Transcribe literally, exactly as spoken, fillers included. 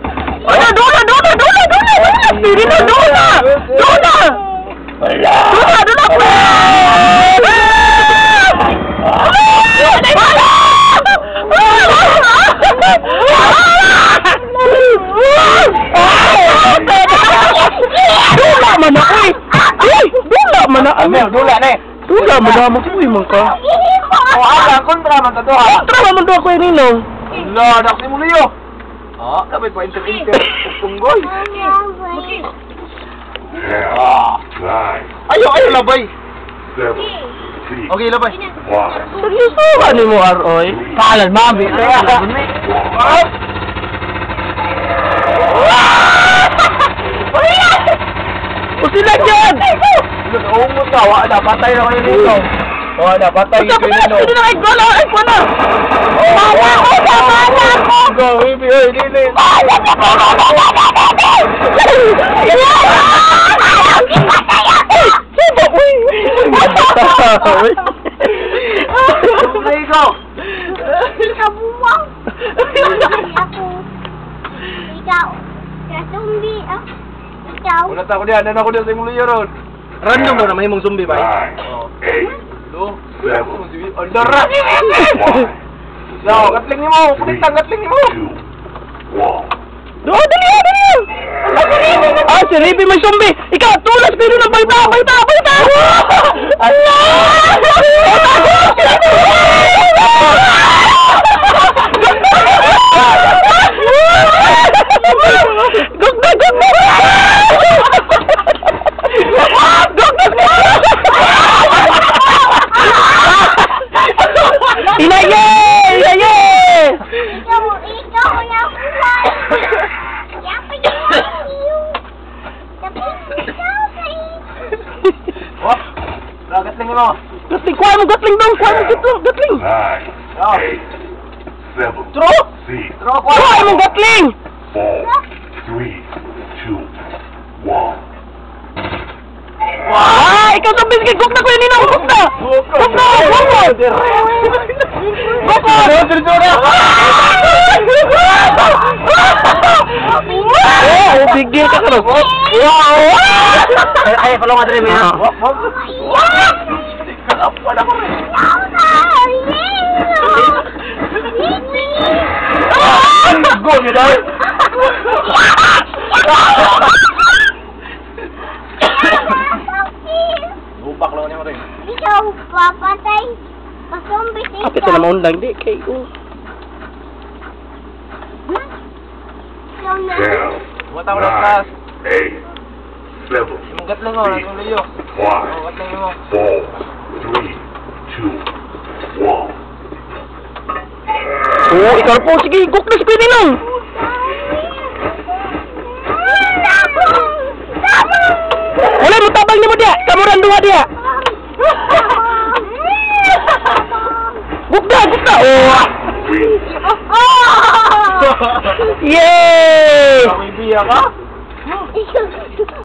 Ano, dula, dula, dula, dula, dula! Pili na, dula! Dula! Wala. Dula, dula! Dula man na, uy! Uy! Dula man na, Amel, dula na eh. Dula man na, mag-uwi man ka. O, ala, kontra man to ha. Kontra man to ako yung ninong. Wala, nak si Mulio. Ah, kami pa inter-inter. Tunggoy. Ah. Ayo, ayo labay. Okay, labay. Seryoso ka ni mo, Aroy? Kalan, mami. O sila dyan! Umot ka, wala, patay na kayo nito. Wala, patay Ikaw kayo pa nito. sino na ay ko na, ay ko na! Mama ko, mama ko! Go, baby, oy, lili. Sino, uy! Uy! Play ko. Kabuwang. Ako. Ikaw. Kasumbi. Ah. Ikaw. Wala ta ko diyan, ano ko diyan sa Mulio ron. Random mo na may mong zombie ba? Oh. Lo, Andara. No, gatling mo, putang gatling mo. Do, dali, dali! Ah, si Riby may zombie! Ikaw, tulas pero ng balita! Balita! Balita! Gugda! Gugda! Inaye! Inaye! Ikaw. Ikaw. Wala buhay. Yapay ka iyo. Tapi ikaw kay. Oh, gatling mo. Gatling! Kuha mo gatling dong! Kuha mo gatling! Gatling! Nine, Oh. eight, seven, True! six, Tro ko. Kuha mo gatling! four, three, two, one. Ah! Ikaw sa biscuit! Gugda ko yun! Ninong! Gugda! Gugda! Gugda! Gugda! Oh, bigil ka ka. Wow! Ay, ay, kalau nga dali mo. Wap, wap. Ikaw na. Go, you know. Lupak lawan yang rin. Ikaw papatay. Pasumbi ikaw. Kapit na naman lang di kay ko. Ikaw na. Ten, Mata ko na class. nine, eight, seven, Yung gatling mo, nasa Mulio. Oh, five, gatling mo. four, three, two, one. Oo, ikaw po. Sige, gugda si Kuya Ninong. Tabong! Tabong! Wala mo tabang niyo mo dia. Kamuran duha dia. Gugda, gugda. Oh. Yay! May biya ka? Ikaw.